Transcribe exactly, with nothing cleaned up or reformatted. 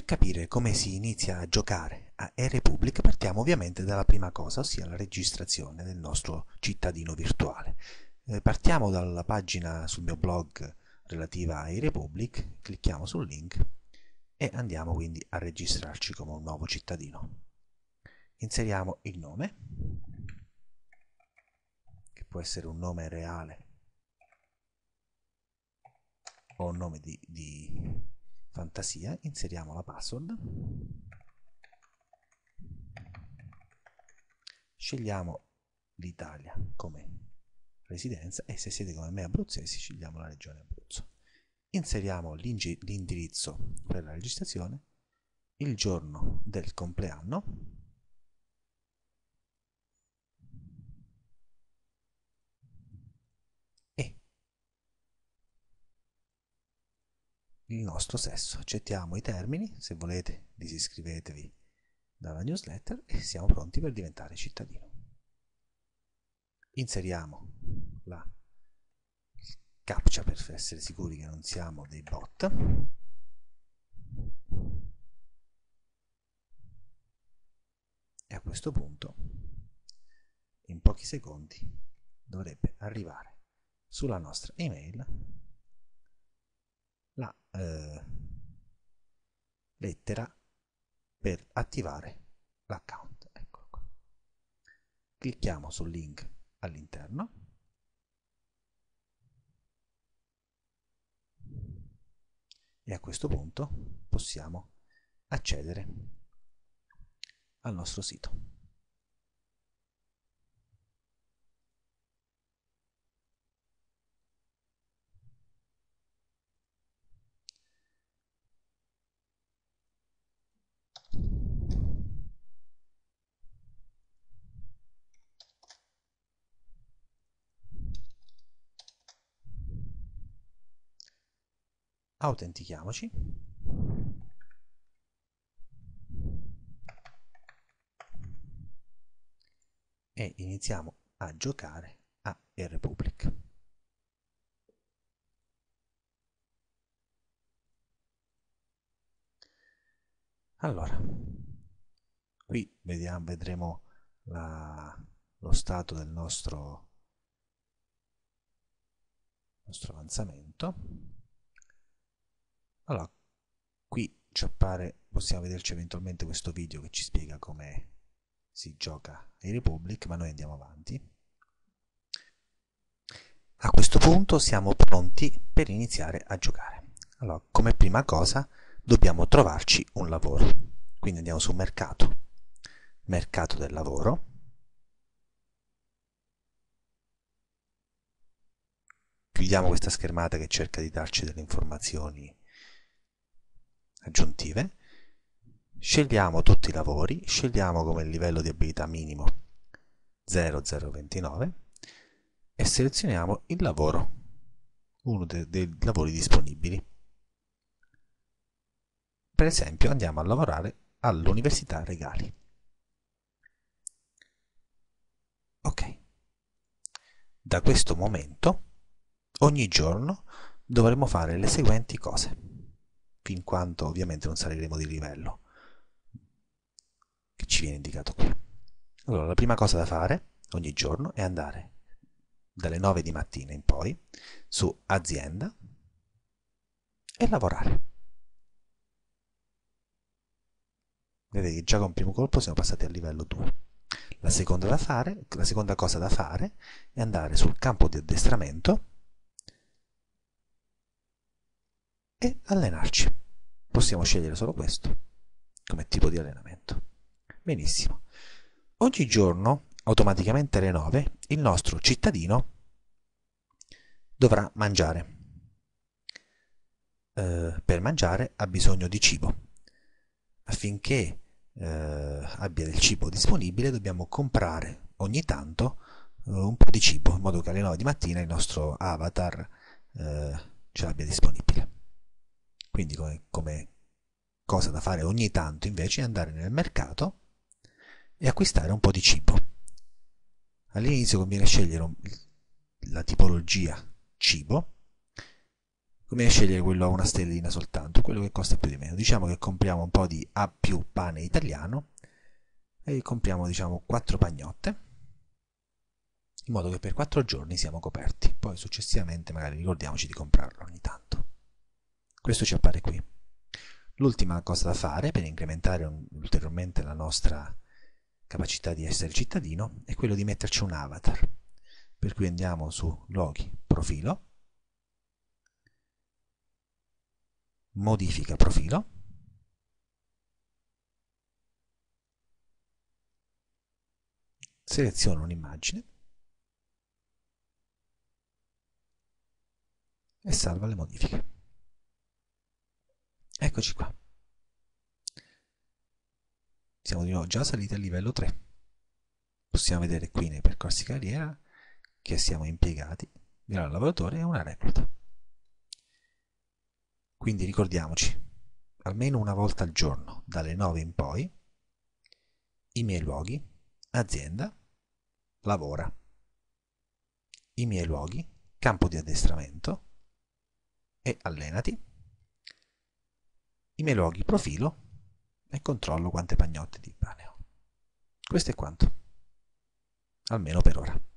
capire come si inizia a giocare a eRepublik partiamo ovviamente dalla prima cosa, ossia la registrazione del nostro cittadino virtuale. Eh, partiamo dalla pagina sul mio blog relativa a eRepublik, clicchiamo sul link e andiamo quindi a registrarci come un nuovo cittadino. Inseriamo il nome, che può essere un nome reale o un nome di, di fantasia. Inseriamo la password, scegliamo l'Italia come residenza e se siete come me abruzzesi scegliamo la regione Abruzzo. Inseriamo l'indirizzo per la registrazione, il giorno del compleanno e il nostro sesso. Accettiamo i termini, se volete disiscrivetevi dalla newsletter e siamo pronti per diventare cittadino. Inseriamo la captcha per essere sicuri che non siamo dei bot e a questo punto in pochi secondi dovrebbe arrivare sulla nostra email la eh, lettera per attivare l'account. Ecco qua. Clicchiamo sul link all'interno e a questo punto possiamo accedere al nostro sito. Autentichiamoci e iniziamo a giocare a eRepublik. Allora, qui vediamo, vedremo la, lo stato del nostro, nostro avanzamento. Allora, qui ci appare, possiamo vederci eventualmente questo video che ci spiega come si gioca a eRepublik, ma noi andiamo avanti. A questo punto siamo pronti per iniziare a giocare. Allora, come prima cosa dobbiamo trovarci un lavoro. Quindi andiamo su mercato, mercato del lavoro. Chiudiamo questa schermata che cerca di darci delle informazioni aggiuntive. Scegliamo tutti i lavori, scegliamo come livello di abilità minimo zero zero ventinove e selezioniamo il lavoro, uno dei, dei lavori disponibili. Per esempio andiamo a lavorare all'Università Regali. Ok. Da questo momento ogni giorno dovremo fare le seguenti cose, fin quanto ovviamente non saliremo di livello, che ci viene indicato qui. Allora, la prima cosa da fare ogni giorno è andare dalle nove di mattina in poi su azienda e lavorare. Vedete che già con il primo colpo siamo passati al livello due. La seconda, da fare, la seconda cosa da fare è andare sul campo di addestramento e allenarci. Possiamo scegliere solo questo come tipo di allenamento. Benissimo. Ogni giorno, automaticamente alle nove, il nostro cittadino dovrà mangiare. Eh, per mangiare ha bisogno di cibo. Affinché eh, abbia del cibo disponibile dobbiamo comprare ogni tanto eh, un po' di cibo, in modo che alle nove di mattina il nostro avatar eh, ce l'abbia disponibile. Quindi come, come cosa da fare ogni tanto invece è andare nel mercato e acquistare un po' di cibo. All'inizio conviene scegliere un, la tipologia cibo, Come scegliere quello a una stellina soltanto? Quello che costa più di meno. Diciamo che compriamo un po' di A più pane italiano e compriamo, diciamo, quattro pagnotte, in modo che per quattro giorni siamo coperti. Poi successivamente magari ricordiamoci di comprarlo ogni tanto. Questo ci appare qui. L'ultima cosa da fare per incrementare ulteriormente la nostra capacità di essere cittadino è quello di metterci un avatar. Per cui andiamo su Loghi, Profilo, Modifica profilo, seleziono un'immagine e salva le modifiche. Eccoci qua. Siamo di nuovo già saliti al livello tre. Possiamo vedere qui nei percorsi carriera che siamo impiegati, grado lavoratore e una recluta. Quindi ricordiamoci, almeno una volta al giorno, dalle nove in poi, i miei luoghi, azienda, lavora. I miei luoghi, campo di addestramento e allenati. I miei luoghi, profilo e controllo quante pagnotte di pane ho. Questo è quanto, almeno per ora.